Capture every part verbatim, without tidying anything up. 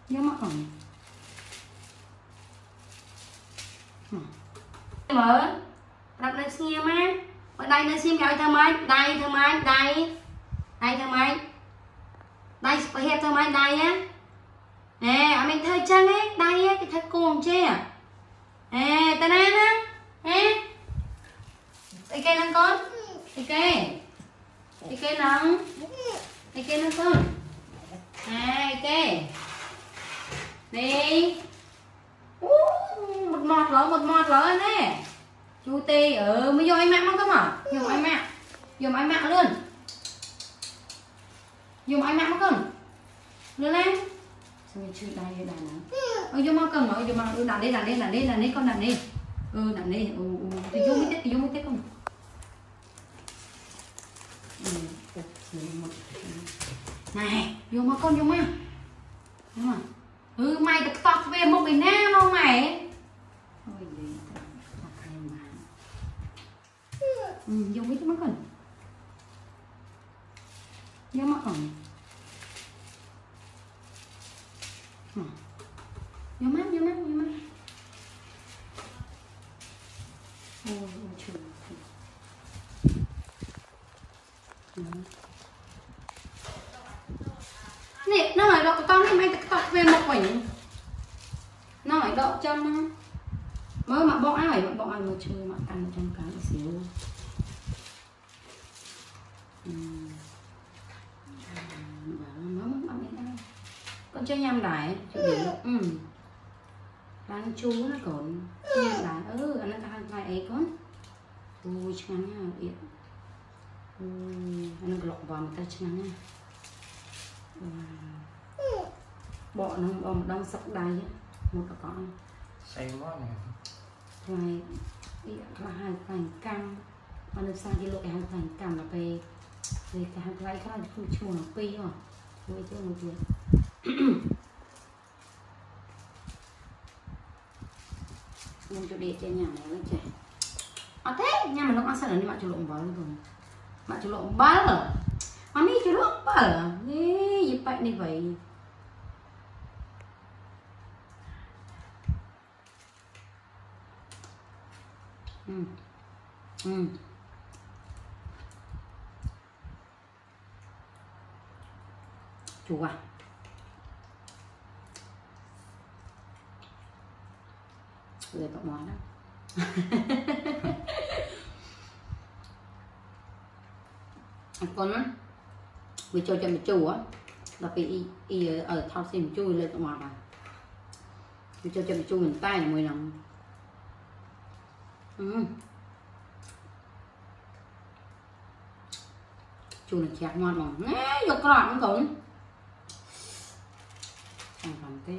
nhớ mắt rồi mở đặt lên xem á ở đây nó xem rồi thơ mấy đây thơ mấy đây đây thơ mấy đây phải hẹp thơ mấy đây á nè mình thay chân ấy đây á cái thay cùng chứ nè tên anh á nè cái cây nâng con cái cây cái cây nâng cái cây nâng con hai cây đi một mọt lỡ một mọt lỡ nè chú tê ừ mới vô anh mạng không mà dùng anh mạng dùng anh mạng luôn dùng anh mạng không luôn em xong chơi đây đây nè ôi vô mau cần rồi vô mau đặt đi đặt đi đặt đi đặt đi con đặt đi ừ đặt đi ừ ừ thì vô mới tết thì vô mới tết không này vô mau con vô mau đúng không ừ mày được tọt về một mình nam không mày ôi gì ừ vô mấy cái mắt còn vô mắt còn vô mắt vô mắt vô mắt ôi ôi trời nè nó hỏi độ con này mày được tọt về một mình nó hỏi độ chân mới mà bọn ai bọn ai mà chơi mà ăn trong cái xíu con chơi nhâm đài chịu điểm ừ đang chú nó còn nhâm đài ừ nó cả hai ấy con ui chán nha điện ui nó lọc vào một tay chán nha bọn nó bọn một đông sọc đáy một cả con say quá này rồi là hai thành cam mà được sang cái lội hai thành cam là về về cái hai cái khác là không chua nó pi rồi với chứ một việc nhưng cho đi trên nhà này nó trẻ à thế nhà mình nó ăn sao là đi bạn chủ lộn vào rồi bạn chủ lộn bá rồi mà mi chủ lộn bá rồi đi gì vậy đi vậy ừ ừ chủ à rồi cậu nói đó con á vì cho cho mày chủ á là vì y ở thao xin chui lên cậu ngoài vào vì cho cho mày chui mình tay là mười lần ừ chu này chặt ngon mà nghe được cái loại cũng sản phẩm cái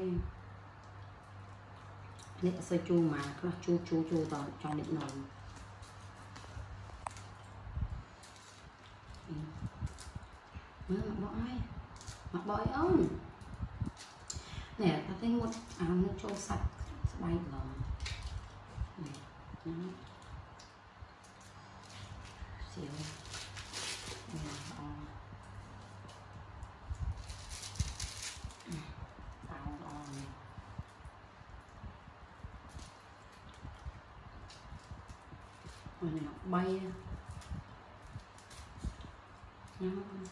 nét sơ chu mà nó chu chu chu vào trong điện nồi mới mặc bõi mặc bõi ông nè ta thấy một áo nước trâu sạch bay vào xíu này bay nó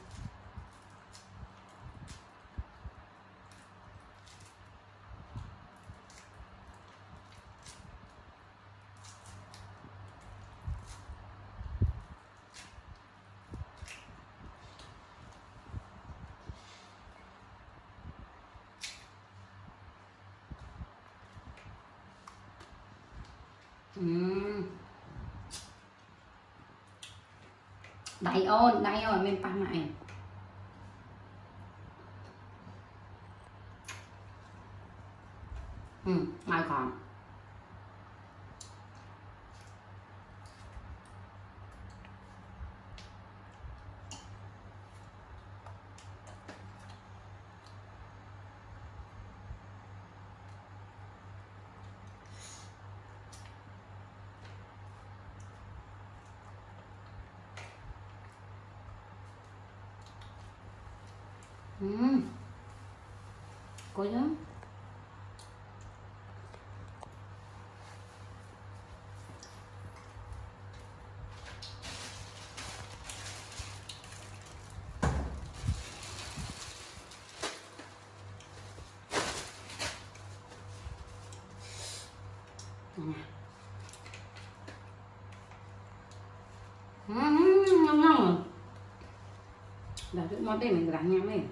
ừ. Đẩy ôn, đẩy ôn mình pa mày ừ, mai còn ừ. Coi đó. Ngon ngon. Đã chút món đây mình ráng nhắm đi.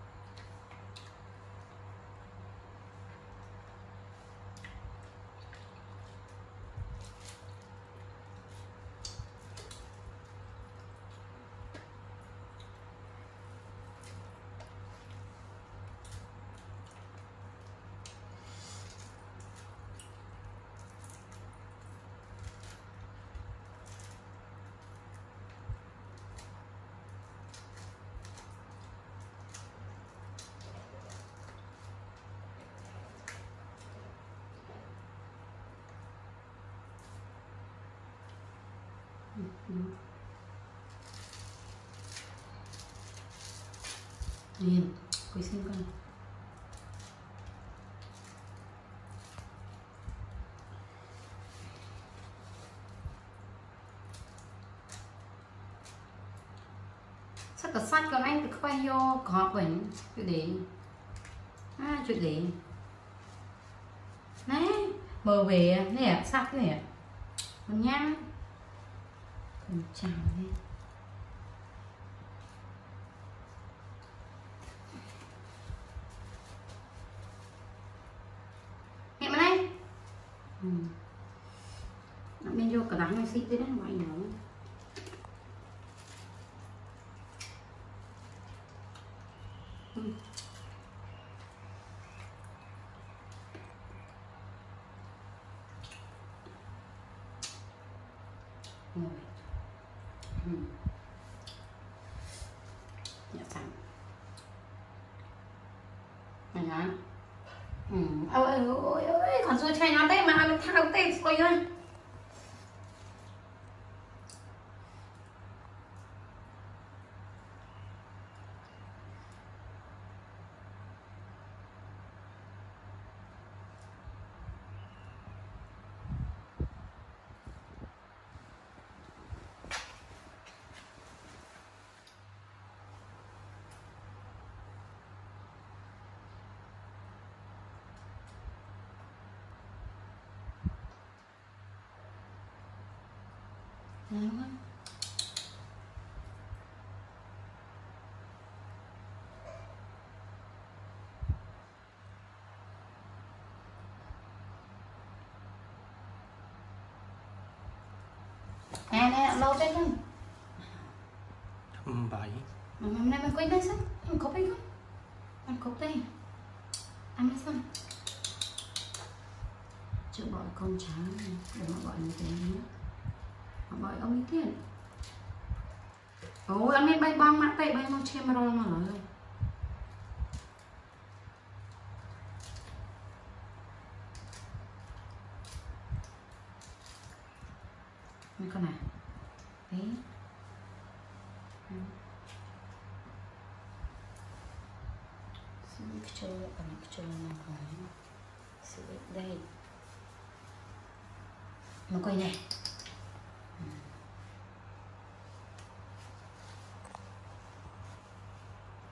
Nhìn, quý xem con. Sắc cả sách con anh được quay vô có bệnh chuyện gì à chuyện gì đấy mờ về nè sắc nè con nhang con chào đi hẹn mà đây ừ. Bên vô cả đắng này xích thế đấy mọi người ừ. Rồi. Ừ. Dạ sẵn mày nói ừ. Ôi ôi ôi còn xôi chay nó đấy mà mình thao tê xôi ơi đúng không? Nè nè lâu trên không? Bảy. Mà hôm nay mình quên đây sao? Ăn cốc đi không? Ăn cốc đây. Ăn đi sao? Chưa gọi con cháu để mà gọi như thế nữa. Mà gọi ông ý tiền. Ôi anh nên bay băng mạng tay bay mau chêm mà rồi mà rồi. Mấy con này. Đấy. Ừ. Xin cho còn cho nó khỏi. Sự đây. Mà quay này. Ừ.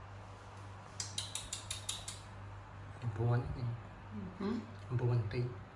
Buồn. Ừ. Buồn tí.